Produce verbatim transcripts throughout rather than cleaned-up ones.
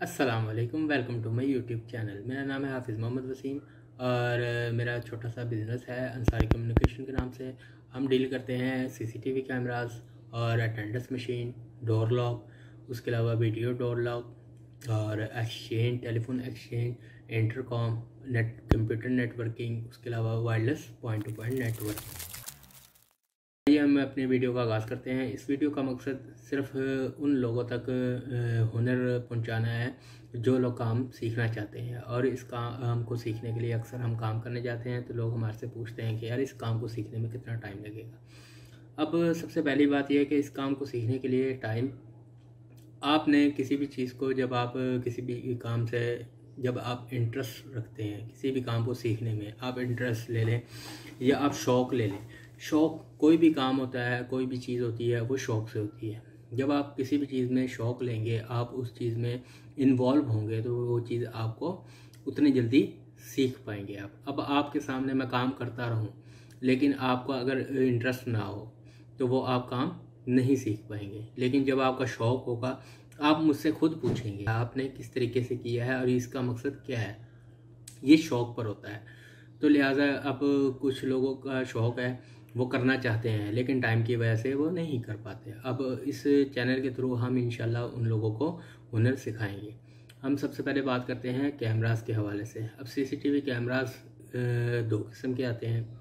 अस्सलाम वालेकुम, welcome to my YouTube channel. मेरा नाम है हाफिज़ मोहम्मद वसीम और अ, मेरा छोटा सा बिज़नेस है अंसारी कम्युनिकेशन के नाम से। हम डील करते हैं सीसीटीवी कैमरास और अटेंडेंस मशीन, डोर लॉक, उसके अलावा वीडियो डोर लॉक और exchange, telephone exchange, intercom, net computer networking, उसके अलावा wireless point to point network. आइए हम अपनी वीडियो का आगाज़ करते हैं। इस वीडियो का मकसद सिर्फ उन लोगों तक हुनर पहुंचाना है जो लोग काम सीखना चाहते हैं, और इस काम को सीखने के लिए अक्सर हम काम करने जाते हैं तो लोग हमारे से पूछते हैं कि यार इस काम को सीखने में कितना टाइम लगेगा। अब सबसे पहली बात यह है कि इस काम को सीखने के लिए टाइम, आपने किसी भी चीज़ को, जब आप किसी भी काम से जब आप इंटरेस्ट रखते हैं, किसी भी काम को सीखने में आप इंटरेस्ट ले लें या आप शौक़ ले लें। शौक़, कोई भी काम होता है, कोई भी चीज़ होती है, वो शौक़ से होती है। जब आप किसी भी चीज़ में शौक़ लेंगे, आप उस चीज़ में इन्वॉल्व होंगे तो वो चीज़ आपको उतनी जल्दी सीख पाएंगे आप। अब आपके सामने मैं काम करता रहूं लेकिन आपको अगर इंटरेस्ट ना हो तो वो आप काम नहीं सीख पाएंगे। लेकिन जब आपका शौक़ होगा, आप मुझसे खुद पूछेंगे आपने किस तरीके से किया है और इसका मकसद क्या है। ये शौक़ पर होता है। तो लिहाजा अब कुछ लोगों का शौक़ है, वो करना चाहते हैं लेकिन टाइम की वजह से वो नहीं कर पाते। अब इस चैनल के थ्रू हम इंशाल्लाह उन लोगों को हुनर सिखाएंगे। हम सबसे पहले बात करते हैं कैमरास के हवाले से। अब सीसीटीवी कैमरास दो किस्म के आते हैं,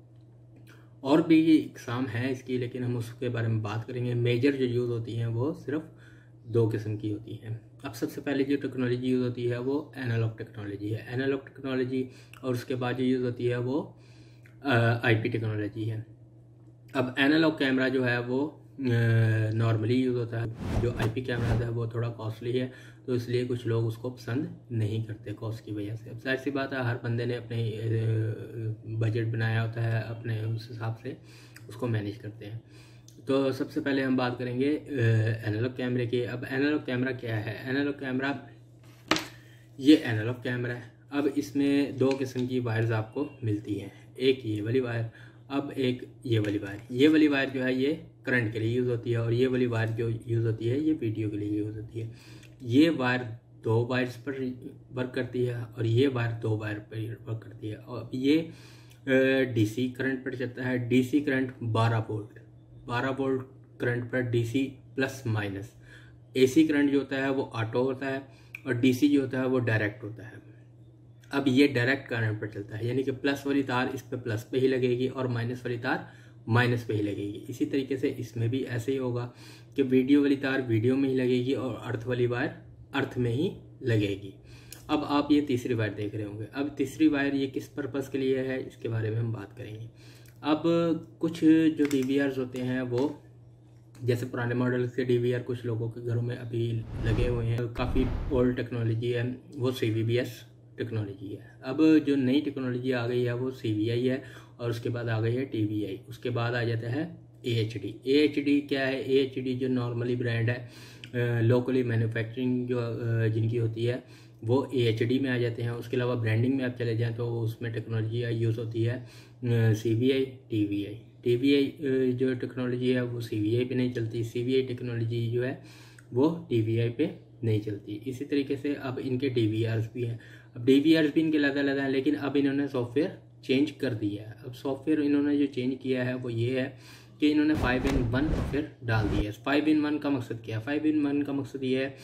और भी इकसाम है इसकी, लेकिन हम उसके बारे में बात करेंगे। मेजर जो यूज़ होती हैं वो सिर्फ दो किस्म की होती हैं। अब सबसे पहले जो टेक्नोलॉजी यूज़ होती है वो एनालॉग टेक्नोलॉजी है। एनालॉग टेक्नोलॉजी और उसके बाद जो यूज़ होती है वो आईपी टेक्नोलॉजी है। अब एनालॉग कैमरा जो है वो नॉर्मली यूज़ होता है। जो आईपी कैमरा है वो थोड़ा कॉस्टली है, तो इसलिए कुछ लोग उसको पसंद नहीं करते कॉस्ट की वजह से। अब जाहिर सी बात है, हर बंदे ने अपने बजट बनाया होता है, अपने उस हिसाब से उसको मैनेज करते हैं। तो सबसे पहले हम बात करेंगे एनालॉग कैमरे की। अब एनालॉग कैमरा क्या है? एनालॉग कैमरा, ये एनालॉग कैमरा है। अब इसमें दो किस्म की वायर्स आपको मिलती हैं, एक ये वाली वायर, अब एक ये वाली वायर। ये वाली वायर जो है ये करंट के लिए यूज़ होती है, और ये वाली वायर जो यूज़ होती है ये वीडियो के लिए यूज़ होती है। ये वायर दो वायर्स पर वर्क करती है और ये वायर दो वायर पर वर्क करती है। और ये डीसी करंट पर चलता है। डीसी करंट बारह वोल्ट बारह वोल्ट करंट पर DC plus minus. AC current जो होता है वो ऑटो होता है, और डीसी जो होता है वो डायरेक्ट होता है। अब ये डायरेक्ट करंट पर चलता है, यानी कि प्लस वाली तार इस पे प्लस पे ही लगेगी और माइनस वाली तार माइनस पे ही लगेगी। इसी तरीके से इसमें भी ऐसे ही होगा कि वीडियो वाली तार वीडियो में ही लगेगी और अर्थ वाली वायर अर्थ में ही लगेगी। अब आप ये तीसरी वायर देख रहे होंगे। अब तीसरी वायर ये किस पर्पज़ के लिए है, इसके बारे में हम बात करेंगे। अब कुछ जो डीवीआरस होते हैं वो, जैसे पुराने मॉडल के डीवीआर कुछ लोगों के घरों में अभी लगे हुए हैं, काफ़ी ओल्ड टेक्नोलॉजी है, वो सीवीबीएस टेक्नोलॉजी है। अब जो नई टेक्नोलॉजी आ गई है वो सीवीआई है, और उसके बाद आ गई है टीवीआई, उसके बाद आ जाता है एएचडी। एएचडी क्या है? एएचडी जो नॉर्मली ब्रांड है, लोकली मैन्युफैक्चरिंग जो जिनकी होती है वो एएचडी में आ जाते हैं। उसके अलावा ब्रांडिंग में आप चले जाएँ तो उसमें टेक्नोलॉजी यूज़ होती है सीवीआई, टीवीआई। टीवीआई जो टेक्नोलॉजी है वो सीवीआई पे नहीं चलती, सीवीआई टेक्नोलॉजी जो है वो टीवीआई पे नहीं चलती। इसी तरीके से अब इनके डीवीआरस भी हैं। अब डीवीआरस भी इनके अलग अलग हैं, लेकिन अब इन्होंने सॉफ्टवेयर चेंज कर दिया है। अब सॉफ्टवेयर इन्होंने जो चेंज किया है वो ये है कि इन्होंने फाइव इन वन फिर डाल दिया है। फाइव इन वन का मकसद क्या है? फाइव इन वन का मकसद ये है,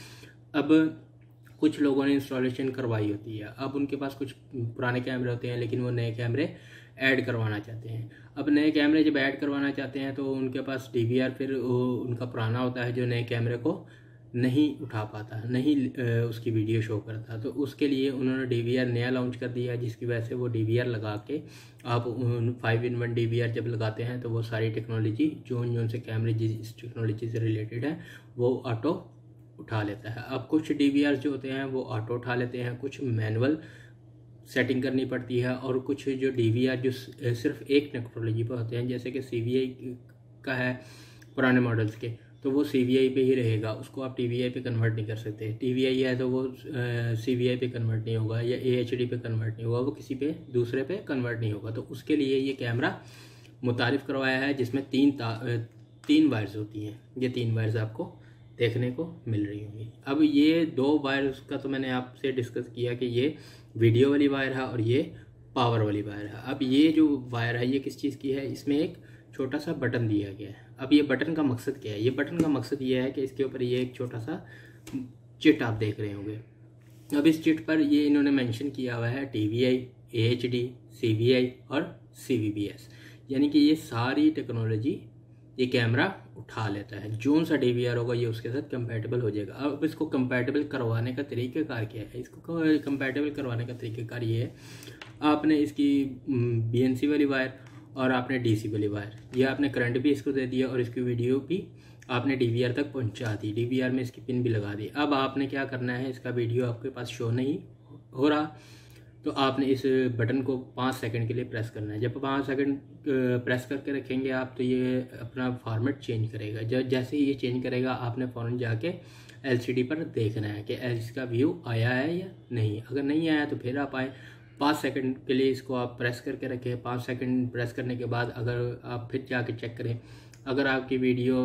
अब कुछ लोगों ने इंस्टॉलेशन करवाई होती है, अब उनके पास कुछ पुराने कैमरे होते हैं लेकिन वो नए कैमरे ऐड करवाना चाहते हैं। अब नए कैमरे जब ऐड करवाना चाहते हैं तो उनके पास डीवीआर फिर उनका पुराना होता है जो नए कैमरे को नहीं उठा पाता, नहीं उसकी वीडियो शो करता। तो उसके लिए उन्होंने डीवीआर नया लॉन्च कर दिया, जिसकी वजह से वो डीवीआर लगा के आप फाइव इन वन डीवीआर जब लगाते हैं तो वो सारी टेक्नोलॉजी जो जो से कैमरे जिस टेक्नोलॉजी से रिलेटेड है वो ऑटो उठा लेता है। अब कुछ डीवीआर जो होते हैं वो ऑटो उठा लेते हैं, कुछ मैनुअल सेटिंग करनी पड़ती है, और कुछ जो डीवीआर जो सिर्फ एक टेक्नोलॉजी पर होते हैं, जैसे कि सीवीआई का है पुराने मॉडल्स के, तो वो सीवीआई पे ही रहेगा, उसको आप टीवीआई पे कन्वर्ट नहीं कर सकते। टीवीआई है तो वो सीवीआई पे कन्वर्ट नहीं होगा, या एएचडी पे कन्वर्ट नहीं होगा, वो किसी पे दूसरे पे कन्वर्ट नहीं होगा। तो उसके लिए ये कैमरा मुतारिफ करवाया है, जिसमें तीन तीन वायर्स होती हैं। ये तीन वायर्स आपको देखने को मिल रही होंगी। अब ये दो वायर का तो मैंने आपसे डिस्कस किया कि ये वीडियो वाली वायर है और ये पावर वाली वायर है। अब ये जो वायर है ये किस चीज़ की है, इसमें एक छोटा सा बटन दिया गया है। अब ये बटन का मकसद क्या है, ये बटन का मकसद ये है कि इसके ऊपर ये एक छोटा सा चिट आप देख रहे होंगे। अब इस चिट पर ये इन्होंने मेंशन किया हुआ है T V I, A H D, C V I और सी वी बी एस, यानी कि ये सारी टेक्नोलॉजी ये कैमरा उठा लेता है। जो सा डी वी आर होगा ये उसके साथ कंपैटिबल हो जाएगा। अब इसको कंपैटिबल करवाने का तरीक़ाकार क्या है, इसको कंपैटिबल करवाने का तरीक़ाकार ये है, आपने इसकी बी एन सी वाली वायर और आपने डी सी वाली वायर, ये आपने करंट भी इसको दे दिया और इसकी वीडियो भी आपने डी वी आर तक पहुंचा दी, डी वी आर में इसकी पिन भी लगा दी। अब आपने क्या करना है, इसका वीडियो आपके पास शो नहीं हो रहा तो आपने इस बटन को पाँच सेकंड के लिए प्रेस करना है। जब पाँच सेकंड प्रेस करके रखेंगे आप तो ये अपना फॉर्मेट चेंज करेगा। जब जैसे ही ये चेंज करेगा आपने फ़ौरन जाके एल सी डी पर देखना है कि इसका व्यू आया है या नहीं। अगर नहीं आया तो फिर आप आए, पाँच सेकंड के लिए इसको आप प्रेस करके रखें। पाँच सेकंड प्रेस करने के बाद अगर आप फिर जाके चेक करें, अगर आपकी वीडियो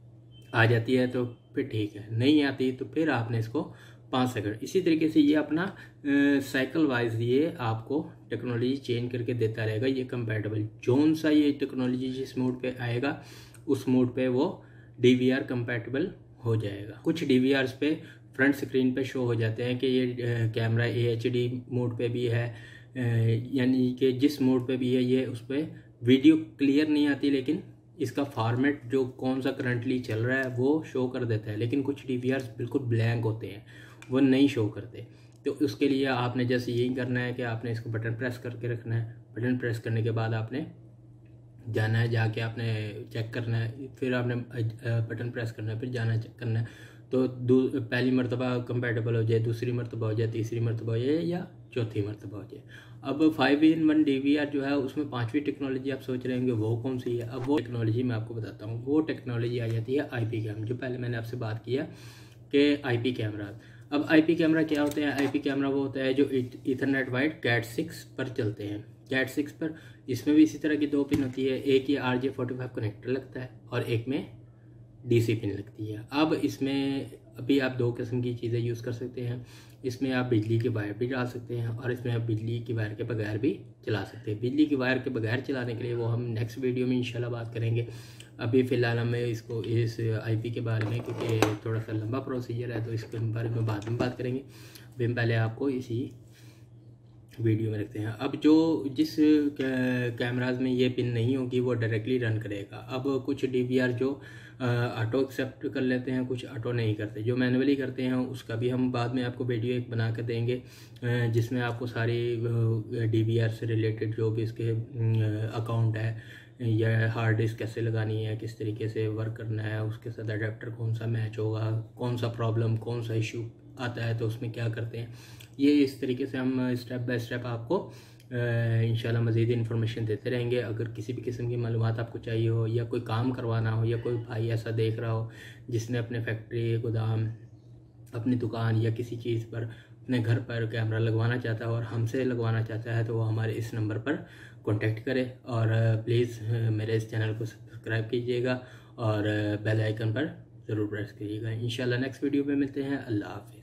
आ जाती है तो फिर ठीक है, नहीं आती तो फिर आपने इसको पाँच सेकंड, इसी तरीके से ये अपना साइकिल वाइज ये आपको टेक्नोलॉजी चेंज करके देता रहेगा। ये कंपैटिबल जोन सा ये टेक्नोलॉजी जिस मोड पे आएगा उस मोड पे वो डी वी आर कंपैटिबल हो जाएगा। कुछ डी वी आर्स पे फ्रंट स्क्रीन पे शो हो जाते हैं कि ये camera A H D mode पे भी है, यानी कि जिस मोड पे भी है ये उस पर वीडियो क्लियर नहीं आती, लेकिन इसका फॉर्मेट जो कौन सा करंटली चल रहा है वो शो कर देता है। लेकिन कुछ डी वी आर्स बिल्कुल ब्लैंक होते हैं, वो नहीं शो करते। तो उसके लिए आपने जैसे यही करना है कि आपने इसको बटन प्रेस करके रखना है। बटन प्रेस करने के बाद आपने जाना है, जाके आपने चेक करना है, फिर आपने बटन प्रेस करना है, फिर जाना है चेक करना है। तो पहली मरतबा कंपैटिबल हो जाए, दूसरी मरतबा हो जाए, तीसरी मरतबा हो जाए या चौथी मरतबा हो जाए। अब five in one D V R जो है उसमें पांचवी टेक्नोलॉजी आप सोच रहे होंगे वो कौन सी है। अब वो टेक्नोलॉजी मैं आपको बताता हूँ। वो टेक्नोलॉजी आ जाती है आई पी कैम, जो पहले मैंने आपसे बात किया कि आई पी कैमरा। अब आई पी कैमरा क्या होते हैं, आई पी कैमरा वो होता है जो इथरनेट वाइड कैट सिक्स पर चलते हैं। कैट सिक्स पर इसमें भी इसी तरह की दो पिन होती है, एक ये R J forty five connector लगता है और एक में डी सी पिन लगती है। अब इसमें अभी आप दो किस्म की चीज़ें यूज़ कर सकते हैं। इसमें आप बिजली की वायर भी डाल सकते हैं और इसमें आप बिजली की वायर के बगैर भी चला सकते हैं। बिजली की वायर के बगैर चलाने के लिए वो हम नेक्स्ट वीडियो में इंशाल्लाह बात करेंगे। अभी फ़िलहाल हमें इसको इस आईपी के बारे में, क्योंकि थोड़ा सा लंबा प्रोसीजर है तो इसके बारे में बाद में बात करेंगे। अभी हम पहले आपको इसी वीडियो में रखते हैं। अब जो जिस कैमराज में ये पिन नहीं होगी वो डायरेक्टली रन करेगा। अब कुछ डी वी आर जो ऑटो एक्सेप्ट कर लेते हैं, कुछ ऑटो नहीं करते, जो मैनुअली करते हैं उसका भी हम बाद में आपको वीडियो एक बना कर देंगे, जिसमें आपको सारी डी वी आर से रिलेटेड जो भी इसके अकाउंट है या हार्ड डिस्क कैसे लगानी है, किस तरीके से वर्क करना है, उसके साथ अडेप्टर कौन सा मैच होगा, कौन सा प्रॉब्लम कौन सा इशू आता है तो उसमें क्या करते हैं, ये इस तरीके से हम स्टेप बाय स्टेप आपको इंशाल्लाह मज़ीद इन्फॉर्मेशन देते रहेंगे। अगर किसी भी किस्म की मालूमात आपको चाहिए हो या कोई काम करवाना हो या कोई भाई ऐसा देख रहा हो जिसने अपने फैक्ट्री, गोदाम, अपनी दुकान या किसी चीज़ पर अपने घर पर कैमरा लगवाना चाहता है और हमसे लगवाना चाहता है तो वो हमारे इस नंबर पर कांटेक्ट करे। और प्लीज़ मेरे इस चैनल को सब्सक्राइब कीजिएगा और बेल आइकन पर ज़रूर प्रेस कीजिएगा। इंशाल्लाह नेक्स्ट वीडियो में मिलते हैं। अल्लाह हाफ़िज़।